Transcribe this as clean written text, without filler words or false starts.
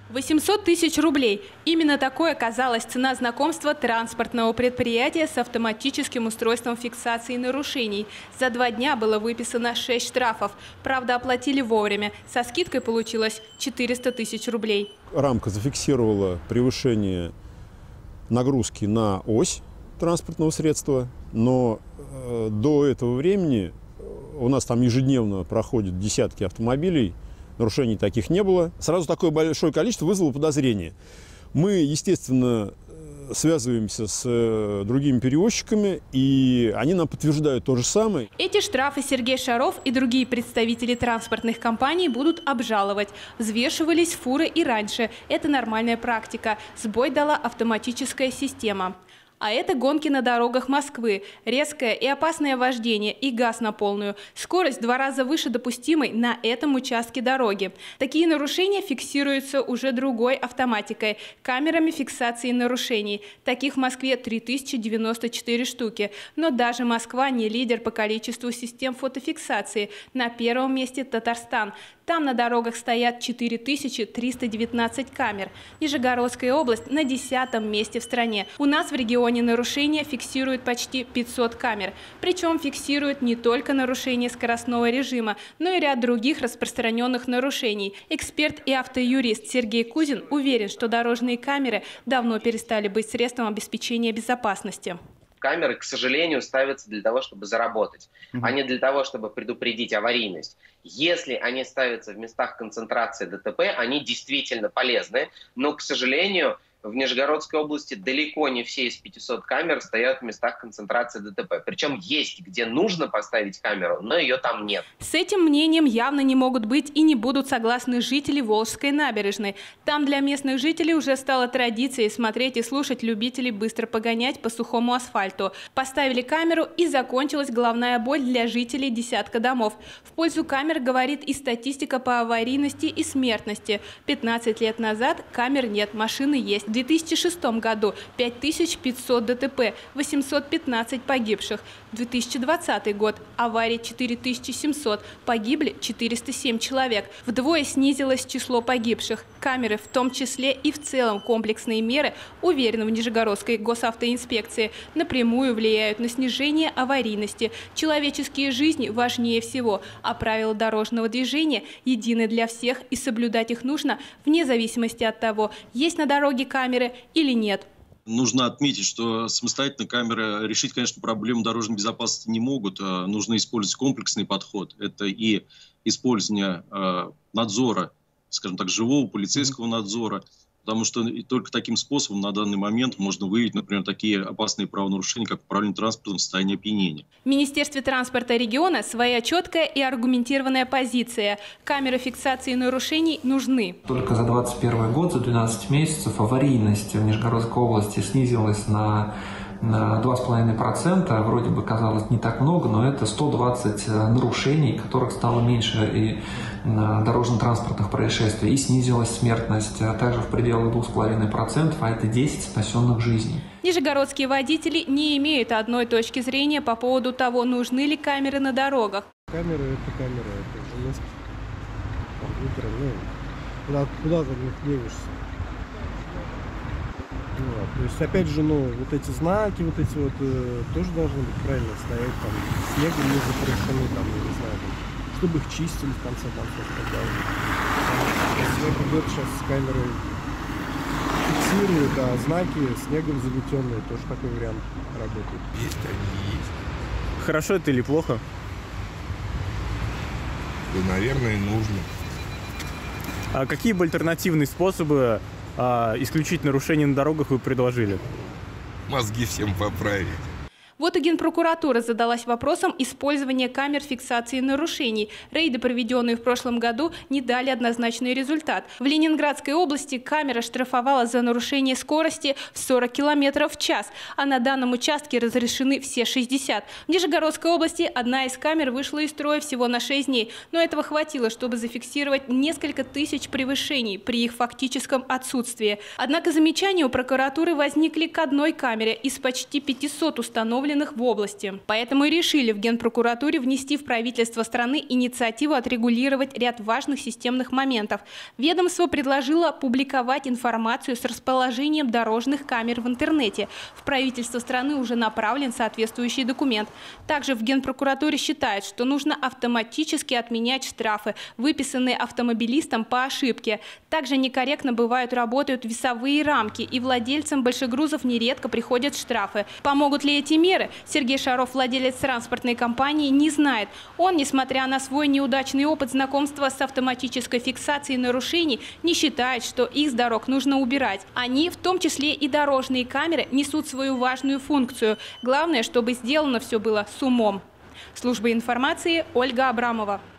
800 тысяч рублей. Именно такой оказалась цена знакомства транспортного предприятия с автоматическим устройством фиксации нарушений. За 2 дня было выписано 6 штрафов. Правда, оплатили вовремя. Со скидкой получилось 400 тысяч рублей. Рамка зафиксировала превышение нагрузки на ось транспортного средства, но до этого времени у нас там ежедневно проходят десятки автомобилей. Нарушений таких не было. Сразу такое большое количество вызвало подозрение. Мы, естественно, связываемся с другими перевозчиками, и они нам подтверждают то же самое. Эти штрафы Сергей Шаров и другие представители транспортных компаний будут обжаловать. Взвешивались фуры и раньше. Это нормальная практика. Сбой дала автоматическая система. А это гонки на дорогах Москвы. Резкое и опасное вождение и газ на полную. Скорость в 2 раза выше допустимой на этом участке дороги. Такие нарушения фиксируются уже другой автоматикой – камерами фиксации нарушений. Таких в Москве 3094 штуки. Но даже Москва не лидер по количеству систем фотофиксации. На первом месте Татарстан. Там на дорогах стоят 4319 камер. Нижегородская область на 10-м месте в стране. У нас в регионе нарушения фиксируют почти 500 камер. Причем фиксируют не только нарушения скоростного режима, но и ряд других распространенных нарушений. Эксперт и автоюрист Сергей Кузин уверен, что дорожные камеры давно перестали быть средством обеспечения безопасности. Камеры, к сожалению, ставятся для того, чтобы заработать, а не для того, чтобы предупредить аварийность. Если они ставятся в местах концентрации ДТП, они действительно полезны, но, к сожалению, в Нижегородской области далеко не все из 500 камер стоят в местах концентрации ДТП. Причем есть, где нужно поставить камеру, но ее там нет. С этим мнением явно не могут быть и не будут согласны жители Волжской набережной. Там для местных жителей уже стало традицией смотреть и слушать любителей быстро погонять по сухому асфальту. Поставили камеру, и закончилась головная боль для жителей десятка домов. В пользу камер говорит и статистика по аварийности и смертности. 15 лет назад камер нет, машины есть. В 2006 году 5500 ДТП, 815 погибших. 2020 год аварий 4700, погибли 407 человек. Вдвое снизилось число погибших. Камеры, в том числе и в целом комплексные меры, уверены в Нижегородской госавтоинспекции, напрямую влияют на снижение аварийности. Человеческие жизни важнее всего, а правила дорожного движения едины для всех, и соблюдать их нужно вне зависимости от того, есть на дороге камеры или нет. Нужно отметить, что самостоятельно камеры решить, конечно, проблему дорожной безопасности не могут. Нужно использовать комплексный подход. Это и использование надзора, скажем так, живого полицейского надзора, потому что только таким способом на данный момент можно выявить, например, такие опасные правонарушения, как управление транспортом в состоянии опьянения. В Министерстве транспорта региона своя четкая и аргументированная позиция. Камеры фиксации нарушений нужны. Только за 2021 год, за 12 месяцев, аварийность в Нижегородской области снизилась на 2,5%. Вроде бы казалось не так много, но это 120 нарушений, которых стало меньше и дорожно-транспортных происшествий, и снизилась смертность также в пределах 2,5%, а это 10 спасенных жизней. Нижегородские водители не имеют одной точки зрения по поводу того, нужны ли камеры на дорогах. Камеры – это камера, это же компьютер, куда ты их девишься? Вот. То есть, опять же, вот эти знаки, вот эти вот, тоже должны быть правильно стоять, там, снегом не запрещены, там, я не знаю, там, чтобы их чистили, в конце концов, когда снег идет, сейчас с камерой фиксируют, а знаки снегом заметенные, тоже такой вариант работает. Есть они, есть. Хорошо это или плохо? Да, наверное, нужно. А какие бы альтернативные способы исключить нарушения на дорогах вы предложили? Мозги всем поправить. Вот и Генпрокуратура задалась вопросом использования камер фиксации нарушений. Рейды, проведенные в прошлом году, не дали однозначный результат. В Ленинградской области камера штрафовала за нарушение скорости в 40 км в час, а на данном участке разрешены все 60. В Нижегородской области одна из камер вышла из строя всего на 6 дней, но этого хватило, чтобы зафиксировать несколько тысяч превышений при их фактическом отсутствии. Однако замечания у прокуратуры возникли к одной камере из почти 500 установленных установленных в области. Поэтому и решили в Генпрокуратуре внести в правительство страны инициативу отрегулировать ряд важных системных моментов. Ведомство предложило публиковать информацию с расположением дорожных камер в интернете. В правительство страны уже направлен соответствующий документ. Также в Генпрокуратуре считают, что нужно автоматически отменять штрафы, выписанные автомобилистам по ошибке. Также некорректно работают весовые рамки, и владельцам большегрузов нередко приходят штрафы. Помогут ли эти меры? Сергей Шаров, владелец транспортной компании, не знает. Он, несмотря на свой неудачный опыт знакомства с автоматической фиксацией нарушений, не считает, что их с дорог нужно убирать. Они, в том числе и дорожные камеры, несут свою важную функцию. Главное, чтобы сделано все было с умом. Служба информации, Ольга Абрамова.